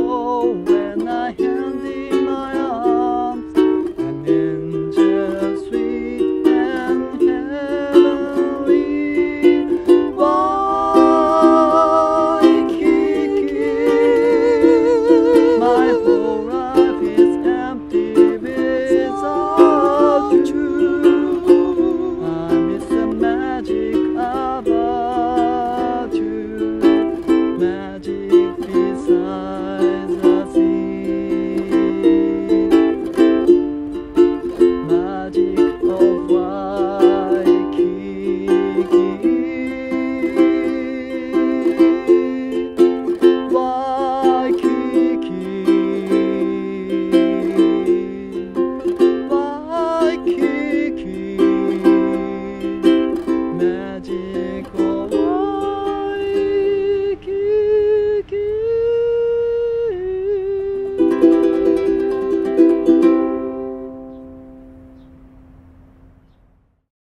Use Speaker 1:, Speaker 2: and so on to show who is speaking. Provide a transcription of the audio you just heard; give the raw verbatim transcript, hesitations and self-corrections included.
Speaker 1: Oh, when I held in my arms an angel sweet and heavenly, Waikīkī, my whole life is empty without you. I miss the magic about you, magic beside the sea, magic of Waikīkī, Waikīkī, Waikīkī, magic of